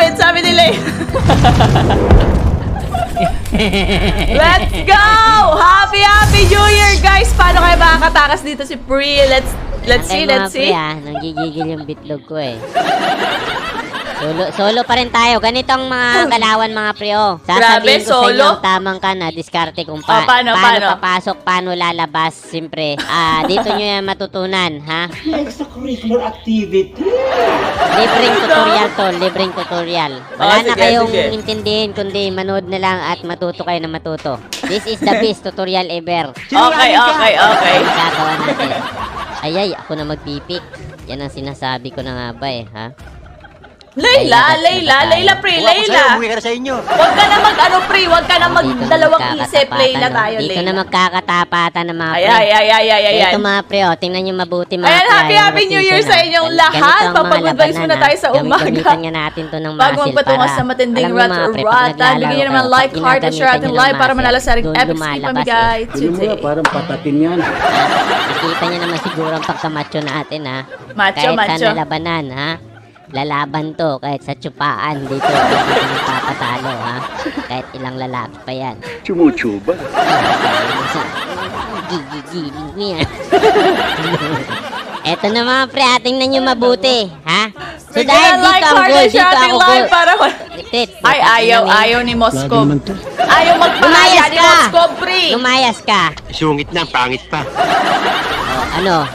ulit, sabi nila eh. Let's go! Happy New Year, guys! Paano kayo makakatakas dito si Pri? Let's see. Nanggigigil yung bitlog ko eh. Solo pa rin tayo. Ganito ang mga galawan, mga pre, oh. Sasabihin ko sa inyo ang tamang diskarte kung paano papasok, paano lalabas. Siyempre, dito nyo yan matutunan, ha? Extracurricular activity. Libreng tutorial to, libreng tutorial. Wala na kayong intindihin, kundi manood na lang at matuto kayo na matuto. This is the best tutorial ever. Okay. Gagawa natin. Ay, ako na magpipik. Yan ang sinasabi ko na nga ba eh, ha? Layla, Pri, Layla. Umuwi ka na sa inyo. Huwag ka na Pri. Huwag ka na magdalawang isip. Layla tayo, Layla. Dito na magkakatapatan ng mga pre. Ay. Ito mga pre, oh. Tingnan nyo mabuti mga pre. Ayan, happy New Year sa inyong lahat. Papag-advise muna tayo sa umaga. Gamitan nga natin to ng bago magpatungo sa matinding rat-ratan. Bigyan nyo naman like, heart, and share ating live para manalo sa ring epic skip pamigay today. Parang patatin yan. Nakita nyo naman siguro ang pagkamacho natin, ha? Macho. Kahit sa nalabanan, ha? Lalaban to kahit sa tsupaan dito. Dito magpapatalo, ha? Kahit ilang lalaki pa yan. Chumuchuba. Gigigiling mo yan. Eto na mga pre, tingnan nyo mabuti, ha? So dahil dito ang goal, dito ako goal. Ay, ayaw ni Moscow. Ayaw magpahaya ni Moscow, Pri. Lumayas ka. Sungit na, pangit pa. Ano?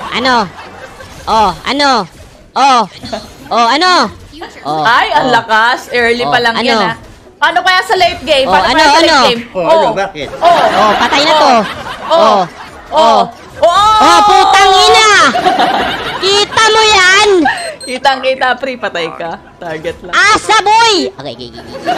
Ay, ang lakas. Early pa lang yan, ha? Paano kaya sa late game? Bakit? Patay na to. Putang ina! Kita mo yan? Kitang-kita, Pri. Patay ka. Target lang. Asa, boy! Okay.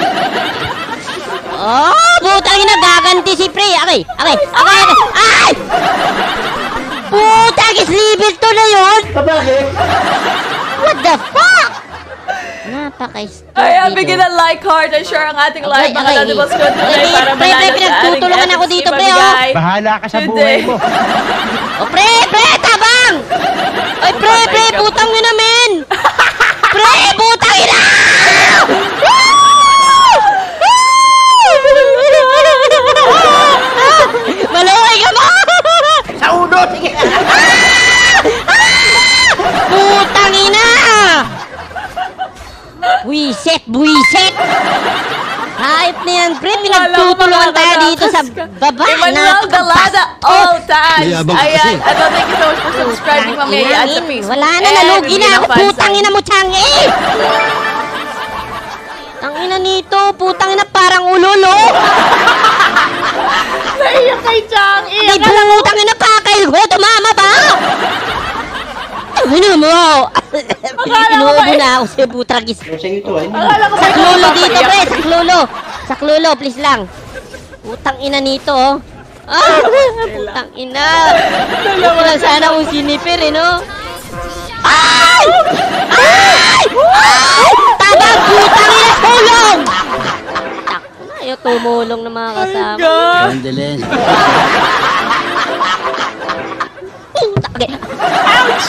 Putang ina, gaganti si Pri. Okay. Ay! Putang is level 2 na yun? Bakit? What the fuck? Napaka-stupid. Ay, bigyan ng like, heart, and share ang ating live mga Lodibos ko today para manalo sa pinagtutulungan ako dito, pre, oh. Bahala ka sa buhay mo. Pre, tabang! Ay, pre, putang nyo namin! Pre, putang ina! Malaway ka mo! Sa uno, sige! Putang ina! Buisit! Hype na yan, pre. Pinagtutulungan tayo dito sa baba. Emmanuel Dalada, all time. Ayan. Thank you so much for subscribing, mamaya at sa Facebook. Wala na, nalugi na ako. Putang ina mo, Changi! Ang ina nito, putang ina parang ulolo. Naiyak kay Changi. Di putang ina pakay ko, tumama ba? Ano mo? Inuubo na ako sa butragis. Saklulo dito, pre. Saklulo, please lang. Putang ina nito, oh. Putang ina. Ito lang sana kung sinipir, eh, no? Ay! Tabang, putang ina, tulong! Ayaw tumulong ng mga kasama. Sandalin. Ouch!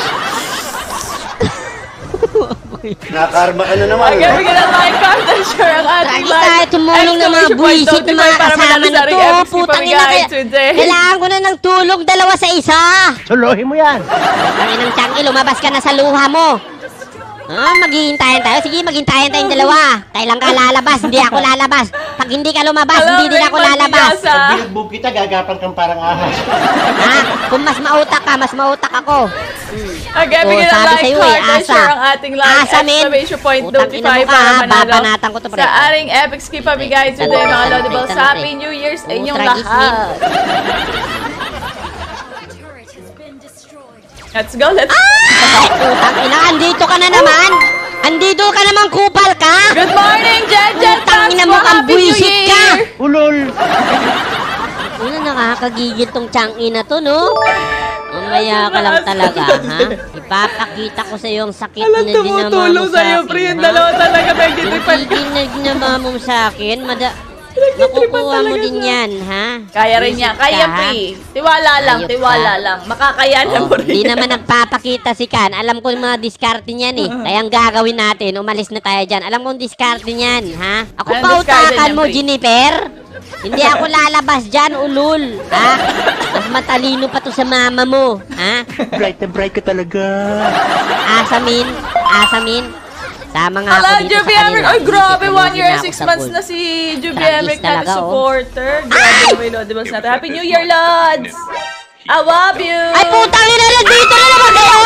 Nakarma ka na naman. Again, bigyan ng like, heart, and share ang ating live. Tayo tumulong ng mga buwisit ng mga kasama na to. Putang ina kaya. Kailangan ko na ng tulong 2 sa 1. Suluhin mo yan. Ang inang Changi, lumabas ka na sa luha mo. Maghihintayin tayo. Sige, maghintayin tayong 2. Kailan ka lalabas? Hindi ako lalabas. Pag hindi ka lumabas, hindi din ako lalabas. Pag binugbog kita, gagapan kang parang ahas. Kung mas mautak ka, mas mautak ako. Again, bigyan ng like, heart, and share ang ating live. Exclamation point, notify para manalo sa ating epic skip pamigay today, mga Lodibles. Happy New Year's sa inyong lahat. Let's go, let's go. Putang ina, andito ka na naman. Andito ka naman, kupal ka. Good morning, Jen. Putang ina mo kang buwisit ka. Ulol. Ano, nakakagigil tong Changi na to, no? Mamaya ka lang talaga, ha? Ipapakita ko sa iyo ang sakit na dinama mo sa akin, sa'yo, pre. Yung 2 talaga, Hindi na dinama mo sa akin. Makukuha mo din yan, ha? Kaya rin niya. Kaya, pre. Tiwala lang, tiwala lang. Makakayanan mo rin. Hindi naman nagpapakita si Kan. Alam ko yung mga diskarte niyan eh. Kaya ang gagawin natin, umalis na tayo dyan. Alam ko yung diskarte niyan, ha? Ako pautakan mo, Jennifer. Hindi ako lalabas dyan, ulul. Ha? Mas matalino pa to sa mama mo. Ha? Bright na bright ka talaga. Asamin. Tama nga Ala, ako dito Juby sa Emrick. kanila. Ay, grabe. 1 year and Hindi 6 na ako months sa na si Juby Tragis Emrick natin talaga, oh. supporter. Grabe na may Lodibals natin. Happy New Year, Lods! I love you! Ay, putang ina na dito na naman kayo!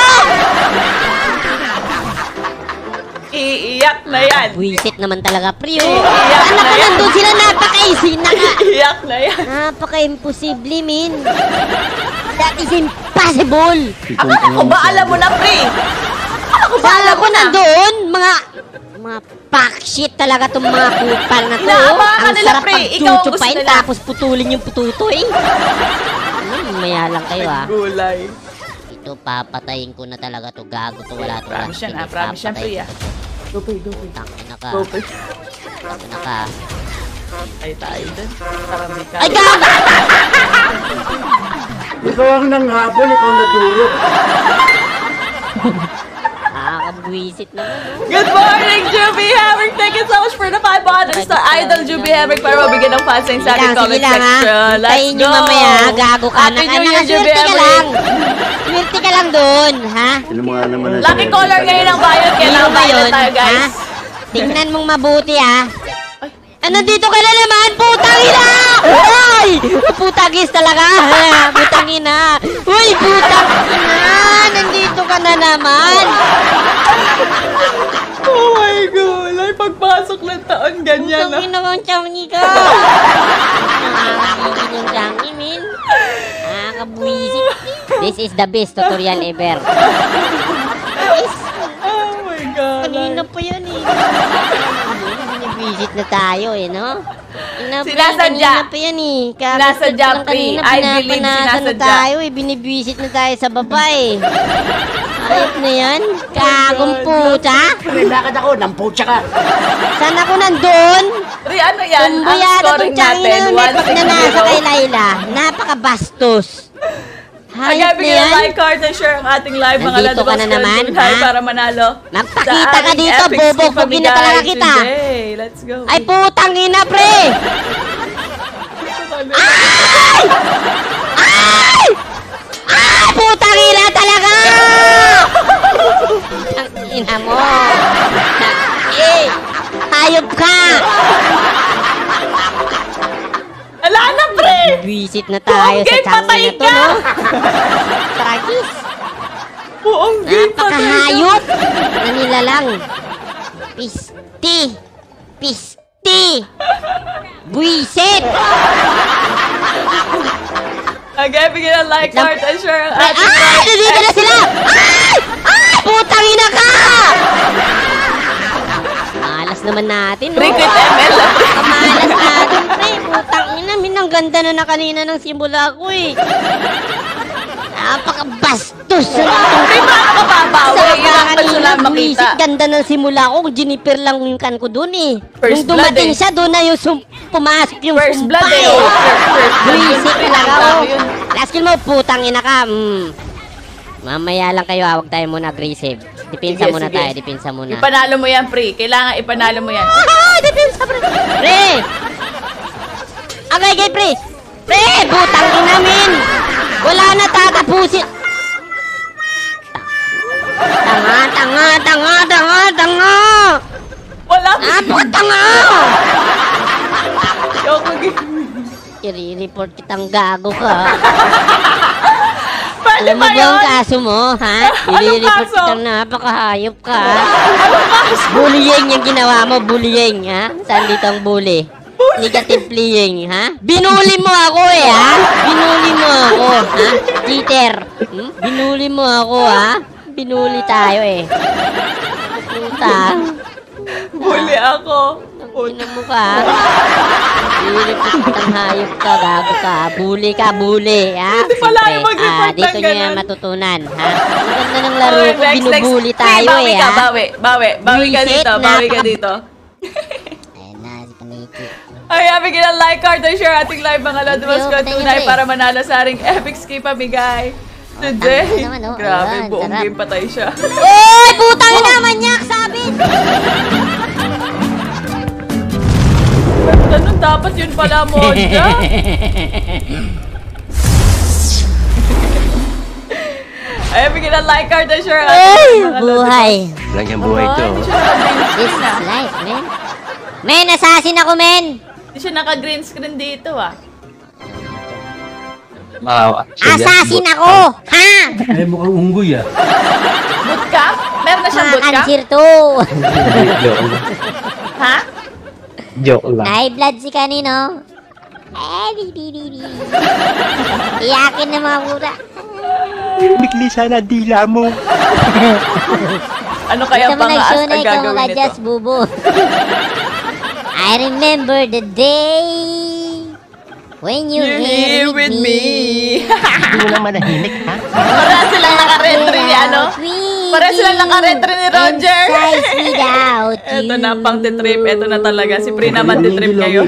Iiyak na yan. Buisit naman talaga, Priyo. Iiyak Sana na ka yan. nandun sila napaka-easy na nga. Iiyak na yan. Napaka-imposible, min. That is impossible. Akala ko ba alam mo na, pre? Akala ko ba alam Sana mo ko na? nandun, mga pack shit talaga itong mga kupal na to. Inaabangan ka Ang nila, sarap pre. Ikaw ang gusto pag-chuchupain nila. tapos putulin yung pututoy. Maya lang kayo, ah. Gulay. Ito, papatayin ko na talaga to. Gago to, wala to. Promise yan, promise yan, pre, ah. Dupay. Tangina ka. Dupay. Tangina ka. Ay, tayo dun. Karami ka. Ay, gago! Ikaw ang nanghabol, ikaw nadurog. Nakakabwisit naman, no? Good morning, Juby Hamrick! Thank you so much for the 5 buttons to Idol Juby Hamrick para mabigyan ng fansign sa ating comment section. Let's Tayin go! nyo mamaya, gago ka. Happy New Year, Juby Nakaswerte ka lang. Hamrick! Swerte ka lang doon, ha? Ano mga naman na Lucky color ngayon ang violet, kaya Hero ba naka-violet yun, tayo, guys. ha? Tingnan mong mabuti, ha? Nandito ka na naman, putang ina! Ay! Putagis talaga! Putang ina! Uy, putang ina! Nandito ka na naman! Oh my God! Ay, pagpasok ng taon, ganyan Putang na. ina kang changi ka! Nakakabigin yung changi, min. Nakakabuisit. This is the best tutorial ever. Oh my God! Kanina pa yan, eh. Binibisit na tayo, eh, no? Sinasadya. Kanina pa yan, eh. Sinasadya, pre. I believe na sinasadya. tayo, eh. Binibisit na tayo sa baba, eh. Ayop na yan. Kagong puta. Lakad ako, namputsa ka. Saan ako nandun? Pre, ano yan? Ang Tumbuyado scoring tong changi natin, na yun. Pag nanasa kay 1-6-0. Laila, napakabastos. Hayop Again, na bigyan yan. like, card, and share ang ating live, mga Nandito ka Lodibals. na naman, Tayo ha? para manalo. Magpakita sa ka ating dito, epic bobo. skip Pugin na talaga pamigay kita. today. Let's go. Ay, putang ina, pre! Ay! Ay! Putang ina talaga! Putang ina mo! Eh! Hayop ka! Ala na, pre! Visit na tayo Buong sa game, changi patay na to, ka! no? Tragis! Buong game pa tayo. Napakahayop! Nanila lang. Pisti! Pisti! Buisit! Again, bigyan ng like, Lang- card, and share ang Ay! ating Ay! live. Nandito na sila! Ay! Ay! Putang ina ka! Malas naman natin, no? Pre, quit ML. Kamalas natin, pre. Putang ina. Ang ganda na kanina ng simula ko, eh. Napakabastos na itong Pre, paano ka babawi? Yun ang gusto lang makita. buwisit, ganda ng simula ko. Juniper lang yung kan ko dun, eh. First Nung dumating blood, eh. siya, doon na yung pumasok yung First sumpa, blood, eh. eh. Oh, first blood. Buwisit Pre, talaga, ang oh. dami yun. Last kill mo, putang ina ka. Mamaya lang kayo, huwag tayo muna aggressive. Depensa Sige, muna sige. tayo, depensa muna. Ipanalo mo yan, pre. Kailangan ipanalo mo yan. Ah! Depensa, pre! Pre! Agay, gay, pre! Pre! Butang ina, min! Wala na tatapusin! Tanga! Wala. Tanga! Yoko, I-report kitang gago ka. pwede Alam mo ba ba ang yun? kaso mo, ha? Anong I-report kaso? kitang napakahayop ka. Anong kaso? Bullying yung ginawa mo, bullying, ha? Saan dito ang bully? Negative playing, ha? Binuli mo ako, eh, ha? Binuli mo ako, ha? Cheater. Binuli mo ako, ha? Binuli tayo, eh. Puta. Bully ako. Ina mo ka, ha? I-report kitang hayop ka, gago ka. Bully ka, bully, ha? Hindi pala Siyempre, yung mag-report dito ng nyo yan ganun. matutunan, ha? Ang ganda ng laro Okay, ko, next. binubuli Pre, tayo, bawi eh, ka, ha? bawi ka Buwisit, dito, bawi ka dito. Ayan na, si Paniki. Ayan, bigyan ng like card and share ating live mga Lodibals ko tunay para manalo sa ating epic ski pamigay. Today, grabe, buong game patay siya. Uy, putang ina, manyak, sabit! Ganun dapat yun pala, Moja. Ay, bigyan ng like card and share ating mga buhay. Lang yung buhay to. This is life, man. Men, assassin ako, men! Hindi siya naka-green screen dito, ah. Assassin ako! Ha? Ay, mukhang unggoy ah. Bootcamp? Meron na siyang bootcamp? Answer to! Ha? Joke lang. High blood si kanino? Iyakin na mga pura. Bigli sana dila mo. Ano kaya Ito mo pang-aas ang nag-sunay gagawin ka nito? just bubo. I remember the day when you Here with me. Hindi mo naman nahinig, ha? Para silang naka-retry ni ano? Para silang naka-retry ni Roger. Ito na pang titrip. Ito na talaga. Si Pri naman titrip ngayon.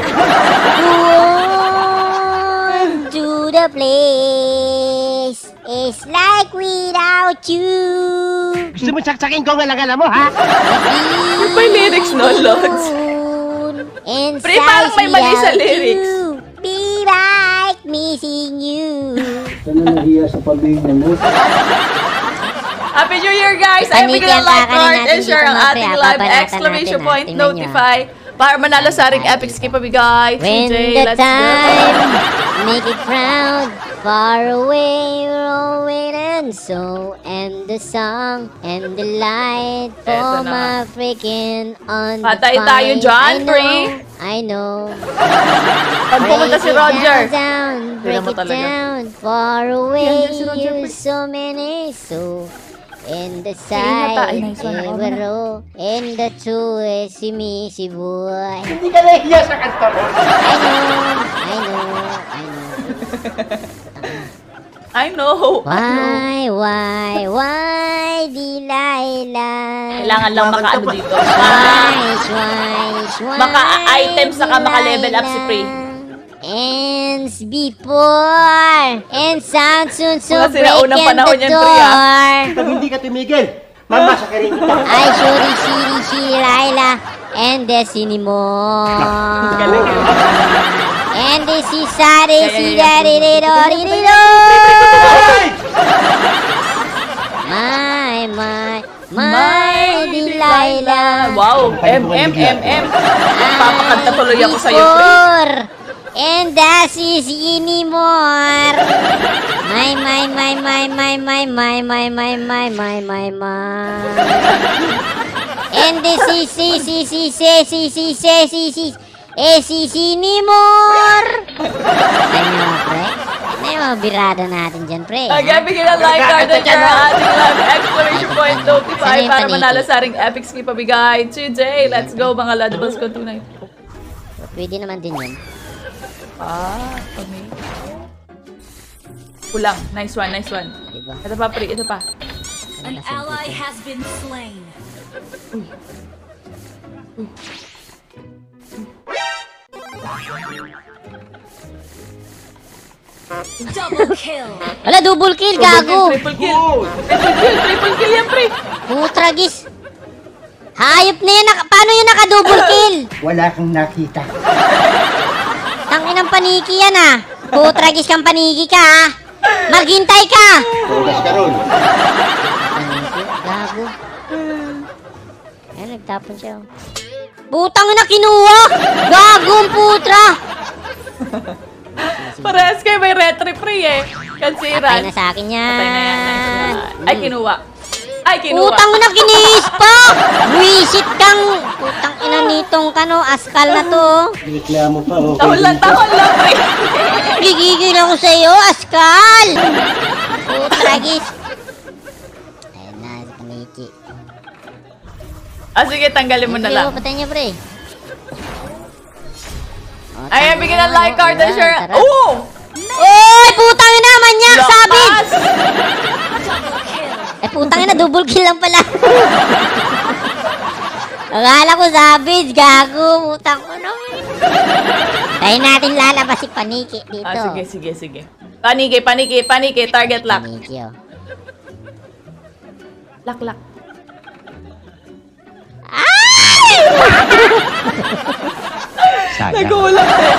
To the place is like without you. Gusto mo saksakin ko ang alangala mo, ha? Yung may lyrics, no, Lods? Pri, parang may mali sa lyrics. Be like missing you. Sana nahiya sa pamilya mo. Happy New Year, guys! Ay, bigyan ng like card and share ang ating live exclamation point notify para manalo sa ating epic skip pamigay. When TJ, the let's go! time make it proud, far away, roll it and so, and the song and the light for Eto na. my freaking on the Patay tayo dyan, Pri. I know. Pag pumunta si Roger. Break mo it talaga. down, far away, Yan si Roger, you Pri. so many, so. In the Inata, ay, side, nice one. Evero, in the two, si me, si boy. Hindi ka nahiya sa kanta mo. I know. I know. Why, Delilah? Kailangan lang maka-ano dito. Why, Maka-item saka maka-level up si Pri. Ends before and sound soon so Mga break sinaunang in panahon the yan, Pri, ah. door. Pag hindi ka tumigil, mamasakirin kita. Ay, Shuri, Laila, and Destiny mo. Galing yun. And this is Sari, si Daddy, My Delilah. Wow, MM. Papakanta tuloy ako sa'yo, Pri. And that is anymore. My. And this is anymore. Ano yung mga birada natin dyan, pre? Again, bigyan ng like card at share ang ating live exclamation point notify Ano yung para paniki? manalo sa ating epic skip pabigay. TJ, let's go mga Lodibals ko tunay. Pwede naman din yun. Okay. Kulang. Nice one. Diba? Ito pa, Pri. Ito pa. An ally has been slain. Double kill. Wala, double kill, gago! Triple kill yan, Pri. Putragis! Hayop na yan! Paano yun naka-double kill? Wala kang nakita. Tangin ng paniki yan ah! Putragis kang paniki ka ah! Maghintay ka! Tugas ka ron. Gago. Ayan, nagtapon siya. oh. Putang na kinuha! Gagong putra! Parehas kayo may retry, Pri eh. Patay Kansiran. na sa akin yan. Patay na yan. Nice one. Ay, kinuha. Putang na kinis pa! Wisit kang... Putang ina nitong kano, askal na to. Reklamo pa, okay. Tahol lang, Pri. Gigigil ako sa'yo, askal! Putragis. Ayan na, si Kaniki. Sige, tanggalin mo na lang. Patay niyo, pre. Ayan, bigyan ng like card and share. Sarap. Oh! Oy, putang ina, manyak, sabit! Lakas! Putang ina, double kill lang pala. Akala ko savage, gago. Putang ko naman. Tayo natin lalabas si Paniki dito. Sige. Paniki. Target lock. Paniki, oh. Lock. Ay! Nagulat eh.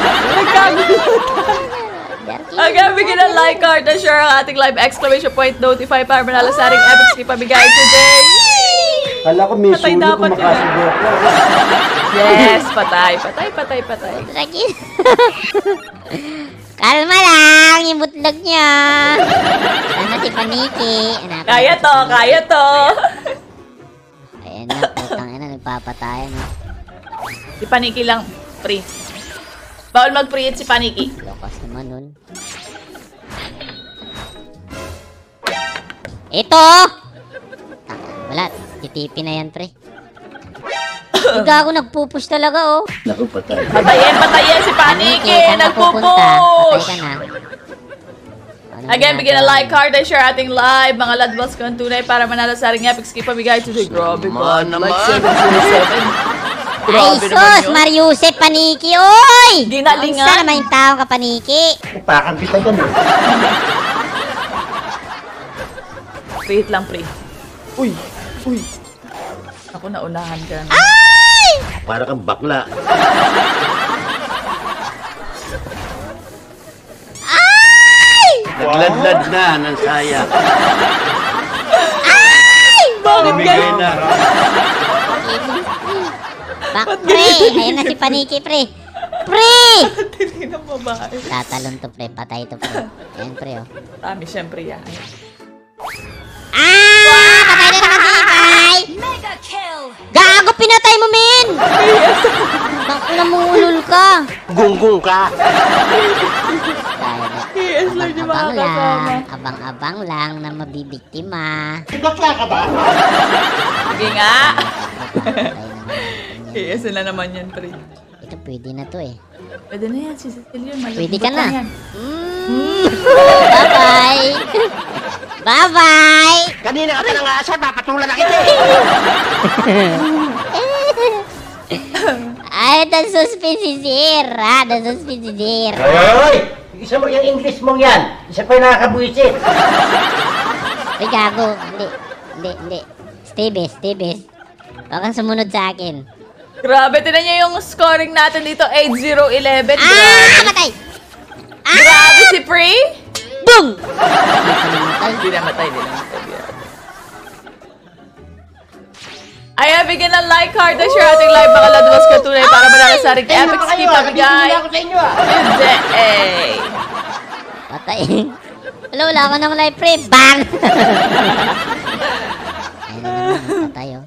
Again, bigyan ng like card na share ang ating live exclamation point notify para manalo sa ating epic skip pabigay today. Kala ko may Patay sulo dapat kung makasubo ako. Yes, patay. Lagi. Kalma lang, yung butlog niya. Sana si Paniki. Kaya to. Ayan na, putang ina, nagpapatayan. Si Paniki lang, pre. Bawal mag-pre-hit si Paniki. Lokas naman nun. Ito! Wala, titipi na yan, pre. Higa ako nagpupush talaga, oh. Naku, patay. Patayin si Paniki! saan ka pupunta? Nagpupush! Patay ka na. Again, bigyan ng like card and share ating live. Mga ladballs ko ang tunay para manalo sa ating epic skip pabigay today. Grabe ka. Like 707. Ay, sus! Mariusep, Paniki, oy! Ginalingan. Ang naman yung taong ka, Paniki. Upakan kita dyan eh. Pre-hit lang, pre. Uy! Ako, naunahan ka na. Ay! Para kang bakla. Ay! Nagladlad na ng saya. Ay! Bakit Bigay na. Bak, pre! Ayun na si Paniki, pre. Pre! Hindi na babae. Tatalon to, pre. Patay to, pre. Ayan, pre, oh. Tami, syempre yan. Ah! Patay na nakasipay! Mega kill. Gago, pinatay mo, min! Bakla mo ulul ka. Gunggong ka. Yes, Lord, yung mga kasama. Abang-abang lang na mabibiktima. Bakla ka ba? Sige nga. Patay naman. Yes, na naman yan, pre. Ito, pwede na to, eh. Pwede na yan, si Cecil yun. Pwede ka na. Yan. Bye-bye! Bye-bye! Kanina ka nang aasar, papatulan na kita Ay, nasuspin si Sir, ha? Nasuspin si Sir. Hoy! Isa mo yung English mong yan. Isa pa yung nakakabuisit. Uy, gago. Hindi. Stay best. Huwag kang sumunod sa akin. Grabe, tinan niyo yung scoring natin dito, 8-0-11. Ah! Matay! Grabe si Pre! Boom! Hindi na matay. Ayan, bigyan ng like card na share ating live mga ladwas katunay para manalo sa ating epic skip pabigay. ako sa inyo ah. Hindi eh. Patay. Wala ako ng live, pre. Bang! Ayun na naman, patay, oh.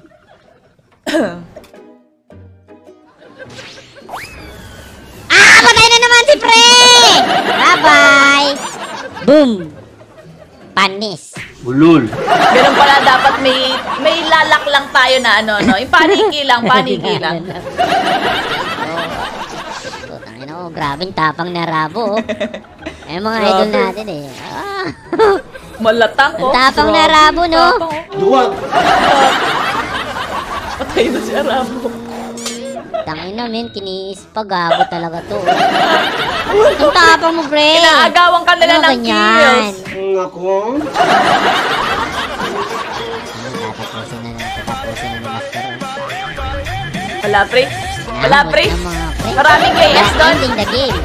Patay na naman si pre! Bye-bye! Boom! Panis. Bulol. Ganun pala, dapat may lalak lang tayo na ano, no? Yung paniki lang. Putang ina, oh, grabing tapang na Rabo, oh. Ay, mga idol natin, eh. Ah. Malatang, Ang tapang na Rabo, no? Duwag. Patay na si Arabo. Tangina, men, kiniis pa, gago talaga to. Ang tapang mo, pre. Inaagawan ka nila ng kills. Ako? Tatapusin na ni Master. Wala, pre. Wait na, mga pre. Maraming KS doon. Ending the game.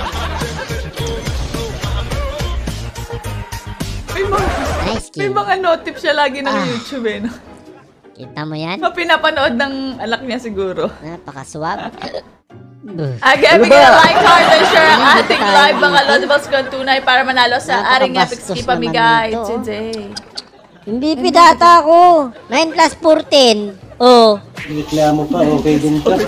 Nice May kill. mga notif siya lagi ng YouTube, eh. No? Kita mo yan? Pinapanood ng anak niya siguro. Napakaswab. Again, bigyan ng like, heart, and share ang ating live mga Lodables kung tunay para manalo sa aring epic skip pamigay today. MVP data ako. 9 plus 14. Oh. Reklamo pa, okay din pa.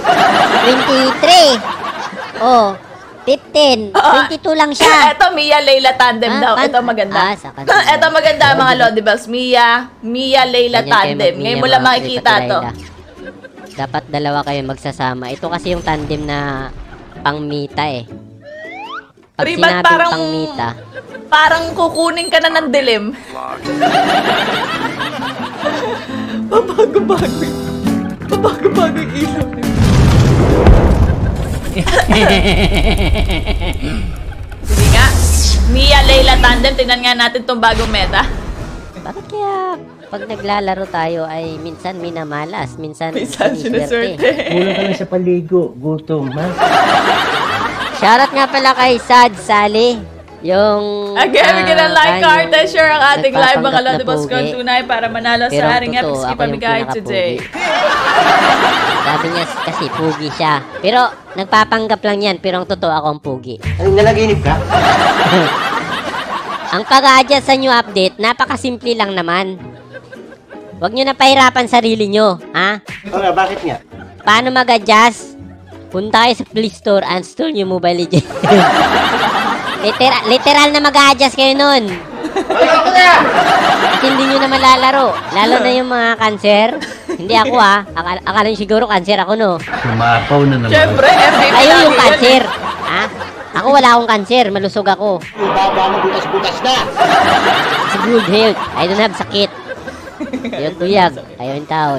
23. Oh. 15. 22 lang siya. Eto, Mia Layla tandem daw. Ito maganda. Ito maganda mga Lodables. Mia Layla tandem. Ngayon mo lang makikita to. Dapat dalawa kayo magsasama. Ito kasi yung tandem na pang-mita, eh. Pag Ribat, sinabing pang-mita, parang kukunin ka na ng dilim. Pabago-bago. bagong ilaw. Sige nga. Mia, Layla tandem. Tingnan nga natin tong bagong meta. Bakit kaya pag naglalaro tayo ay minsan minamalas, minsan sinuswerte. Kulang ka lang sa paligo. Gutom, ha? Shoutout nga pala kay Sad Sally. Yung... Again, we can like card and share ang ating live mga nagpapanggap na Lodibles pugi. tunay para manalo Pero sa ating totoo, epic skip ako yung pamigay today. Sabi niya kasi pugi siya. Pero nagpapanggap lang yan, pero ang totoo ako ang pugi. Ano, nalaginip ka? Ang pag-a-adjust sa new update, napakasimple lang naman. Huwag nyo na pahirapan sarili nyo, ha? Oo, bakit nga? Paano mag-adjust? Punta kayo sa Play Store, uninstall nyo Mobile Legends. literal na mag-a-adjust kayo nun. Ayoko na! At hindi nyo na malalaro. Lalo na yung mga cancer. Hindi ako ha. Akala nyo siguro cancer ako no. Sumapaw na naman. Siyempre, MVP Kayo lagi yung yan. cancer. Ha? Ako wala akong cancer. Malusog ako. Yung baba mo butas-butas na! Sa good health. I don't have sakit. Ayun tuyag. Ayun taon.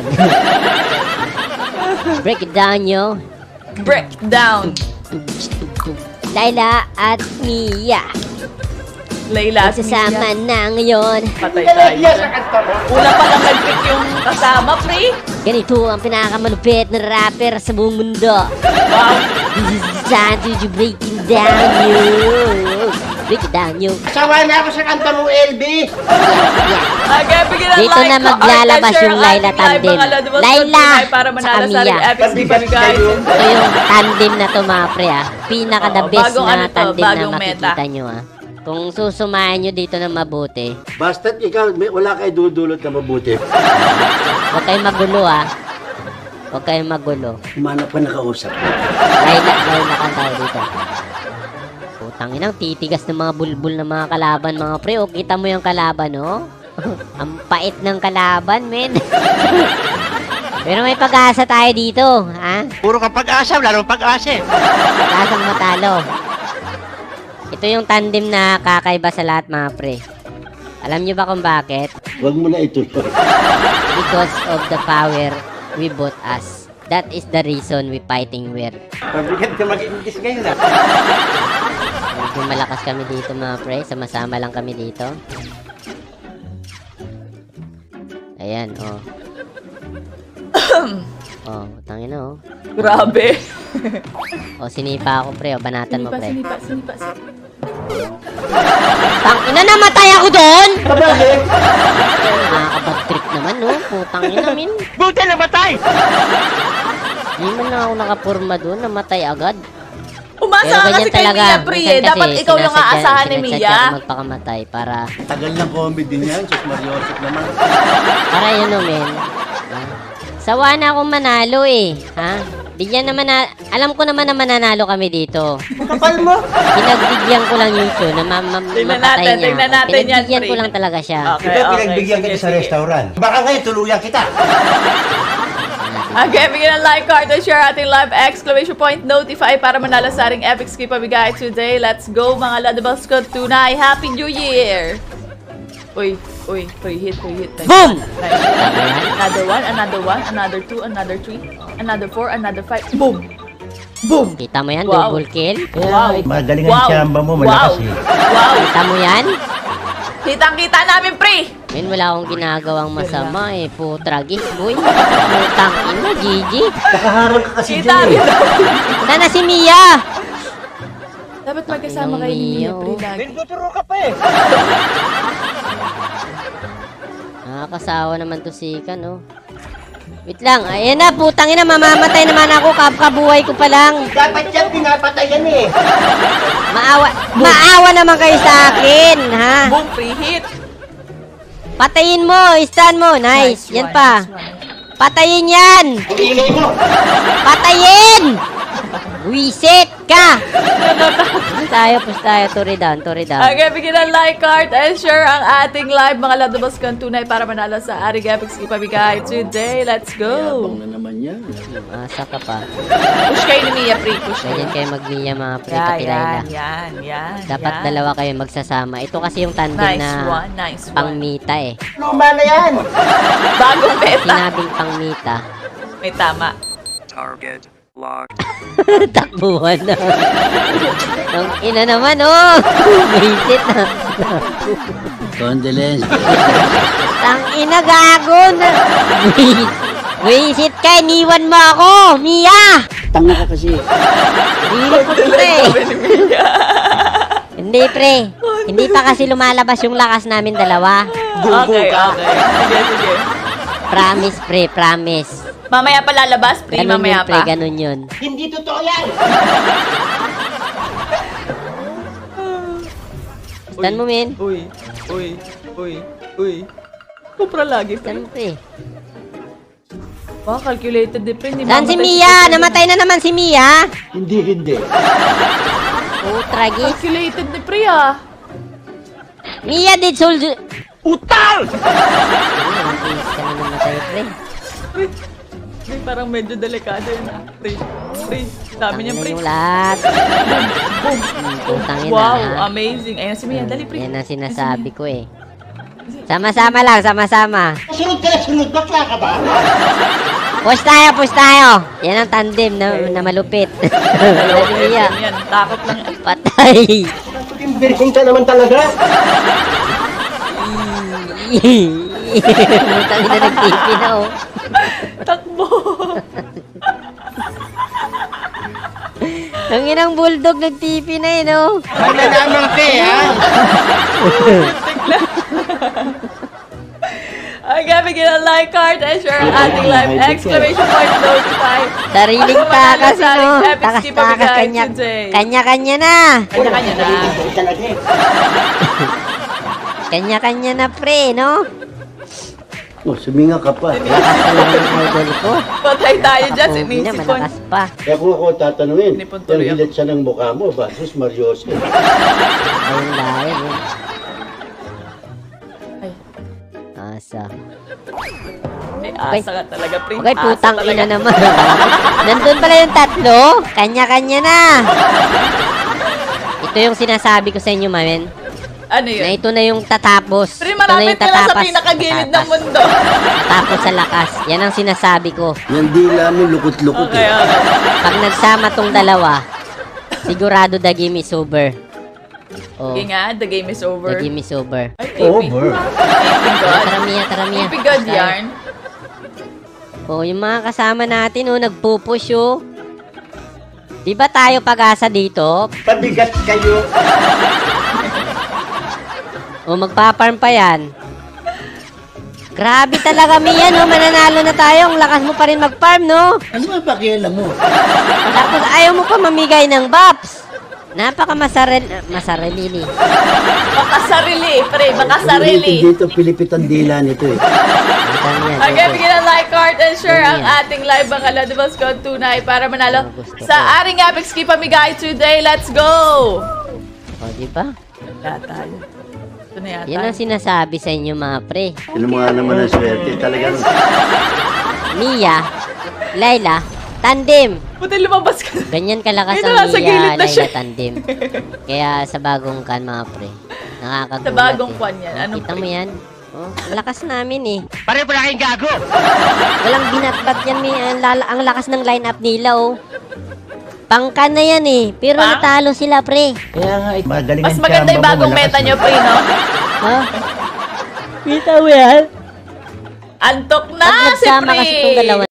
Break it down, yo. Break down. Layla at Mia. Layla at Magsasama Mia. na ngayon. Patay Hindi ka tayo. nahiya sa kanta mo. Una pa lang nag-pick yung kasama, pre. Ganito ang pinakamalupit na rapper sa buong mundo. Wow. This is time to break it down, yo. Break it down, yo. Sawa na ako sa kanta mo, LB! Again, bigyan ng Dito like, na maglalabas comment, yung share Layla ang ating live, tandem. mga Lodibles Layla tunay para manalo sa sa ating Mia. epic skip pamigay. Ito yung tandem na to mga pre ah. Pinaka the Oo, best bagong na ano to, tandem na bagong meta. makikita nyo ah. Kung susumayan nyo dito ng mabuti, Basta't ikaw, wala kayo dudulot na mabuti. huwag kayong magulo ah. Huwag kayong magulo. Manap pa nakausap. Layla ka tayo dito. Putang inang titigas ng mga bulbul ng mga kalaban mga pre. O kita mo yung kalaban oh. Ang pait ng kalaban men. Pero may pag-asa tayo dito ha. Puro ka pag-asa, lalo pag-asa. Pag-asang matalo. Ito yung tandem na kakaiba sa lahat mga pre. Alam nyo ba kung bakit? Huwag mo na ituloy. Because of the power we both us. That is the reason we fighting weird. Pabigat ka mag-English ngayon ah. Medyo malakas kami dito mga pre. Sama-sama lang kami dito. Ayan, oh. Oh, tangin na, oh. Grabe. Oh, sinipa ako, pre. Oh, banatan mo, pre. Sinipa. Tangina, namatay ako doon! Bakit? Nakakabad trip naman, no? Putang ina, min. Buti na batay! Di man na ako nakapurma doon. Namatay agad. Umasa ka kasi kay Mia, pre. Minsan kasi Dapat ikaw yung aasahan ni sinasadya Mia. ko magpakamatay para... Tagal ng comedy niyan, Sus Mariosip naman. Para yun, no, men. Sawa na akong manalo, eh. Ha? Bigyan naman na... Alam ko naman na mananalo kami dito. Kapal mo! Pinagbigyan ko lang yung show na Tingnan mapatay natin, niya. tingnan ako. natin yan, Pinagbigyan pre. ko lang talaga siya. Okay, Ito, pinagbigyan sige, kita sa sige. restaurant. Baka ngayon, tuluyan kita. Again, bigyan ng like card and share ating live exclamation point notify para manalo sa ating epic skip pamigay today. Let's go mga Lodibles ko tunay. Happy New Year! Uy, free hit. Boom! Another one, another two, another three, another four, another five. Boom! Boom! Kita mo yan? Wow. Double kill? Wow! Magaling ang tsamba mo, malakas eh. Wow! Kita mo yan? Kitang-kita namin, pre! Men, wala akong ginagawang masama eh. Putragis, boy. Putang ina, GG. Nakaharang ka kasi Kita, dyan eh. Wala na si Mia! Dapat magkasama kayo ni Mia, pre, lagi. Nagtuturo ka pa eh. Nakakasawa naman to si Ikan, no? Wait lang. Ayan na, putang ina. Mamamatay naman ako. Kabuhay ko pa lang. Dapat yan, pinapatayan eh. Maawa naman kayo sa akin, ha? Boom! Free hit! Patayin mo. Stun mo. Nice. Yan pa. Patayin yan. Ang ingay mo. Patayin! Wisit ka! Push tayo. Turi down. Okay, bigyan ng like card and share ang ating live mga Lodibles ko tunay para manalo sa ating epic skip pamigay today. Let's go! Yabang na naman yan. Asa ka pa. Push kayo ni Mia, pre. Push Ganyan kayo mag-Mia mga pre kapilayla. Yan. Dapat dalawa kayo magsasama. Ito kasi yung tandem Nice na one, nice one. pangmita eh. Luma na yan. Bagong meta. Sinabing pangmita. May tama. Target locked. Takbuhan na. Ang ina naman, oh. Visit na. Condolence. Ang ina, gago na. Visit ka, iniwan mo ako, Mia. Tanga ka kasi. Dili po, pre. Hindi, pre. Hindi pa kasi lumalabas yung lakas namin dalawa. Okay. Sige. Promise, pre, promise. Mamaya pa lalabas, pre. Ganun Mamaya yun, pre, pa. ganun yun. Hindi totoo yan! Stan mo, men. Uy. Kupra lagi, pre. Stan mo, pre. Wow, calculated din, pre. Saan si Mia? Namatay na naman si Mia. Hindi. Oh, tragis. Calculated ni pre, ah. Mia did soldier. Utal! Please, ka na namatay, pre. Pre, parang medyo delikado yun, ah. Pre, dami niya, pre. Yung lahat. Putang ina, Wow, ha? amazing. Ayan si Mia, dali, pre. Yan ang sinasabi ko, eh. Sama-sama lang, sama-sama. Sunod ka na sunod, bakla ka ba? Push tayo. Yan ang tandem na malupit. Dalawa, Si Mia. yan. Takot lang. Patay. Birhin ka naman talaga. Putang ina, nagtipi na, oh. Takbo. Ang inang bulldog nagtipi na, eh, no? Maglalaman ka ha? Okay, bigyan ang like card and share ang ating live exclamation point notify. Sariling takas, no? Epic skip Takas-takas, pabigay today. kanya-kanya na. Kanya-kanya na. Talaga eh. Kanya-kanya na, pre, no? Oh, suminga ka pa. Lakas talaga ng idol ko. Patay tayo dyan, Pogi na, sinisipon. malakas pa. Kaya kung ako tatanungin, Nipon yung tuloy ako. hilit siya ng mukha mo, Basus Mariose. Ayun lahat, eh. Ay, Asa. may asa ka talaga, pre. Okay, Asa putang talaga. ina naman. Nandun pala yung tatlo. Kanya-kanya na. Ito yung sinasabi ko sa inyo, mamen. Ano Na yun? ito na yung tatapos. Pre, Ito na malapit yung ka lang sa tatapas. pinakagilid ng Tatapas. mundo. Tatapos sa lakas. Yan ang sinasabi ko. Yung dila mo, lukot-lukot Okay. Pag nagsama tong dalawa, sigurado the game is over. Oh, Sige nga, the game is over. the game is over. Ay, taping. Over. Taping God. Tara, Mia. Taping God yarn. Oh, yung mga kasama natin, oh, nagpupush, oh. Di ba tayo pag-asa dito? Pabigat kayo. O, magpa-farm pa yan. Grabe talaga, Mia, no? Mananalo na tayo. Ang lakas mo pa rin mag-farm, no? Ano ba pakialam mo? Tapos ayaw mo pa mamigay ng buffs. Masarili. Baka sarili, pre. Baka sarili. Dito, pilipit ang dila nito eh. Okay, bigyan ang like card and share Ano ang yan? ating live ang Aladibles Code Tunay para manalo Ano gusto sa ating Epic Ski Pamigay today. Let's go! O, di ba? Wala tayo. Ito na yata. Yan ang sinasabi sa inyo, mga pre. Ano mo nga naman ang swerte, talagang Mia, Layla, tandem. Buti lumabas ka. Ganyan kalakas Ito ang nasa Mia, gilid na siya. Layla, tandem. Kaya sa bagong kan, mga pre, nakakagulat. Sa bagong eh. kwan yan. Anong Kita pre? mo yan? Oh, ang lakas namin eh. pare pala kayong gago! Walang binatbat yan, ang lakas ng lineup nila, oh. Pangkan na yan eh. Pero Pang? natalo sila, pre. Kaya nga, magaling Mas maganda yung bagong meta nyo, pre, no? Ha? Kita mo yan? Antok na Pag si nagsama pre! kasi itong dalawa